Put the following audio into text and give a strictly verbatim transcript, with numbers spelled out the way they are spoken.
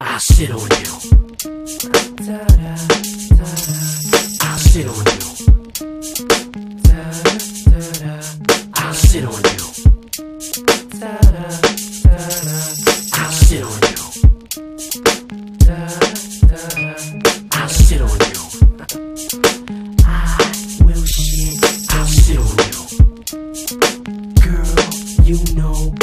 I'll sit on you. I'll sit on you. I'll sit on you. I'll sit on you. I'll sit on you. I will shit. I'll sit on you. Girl, you know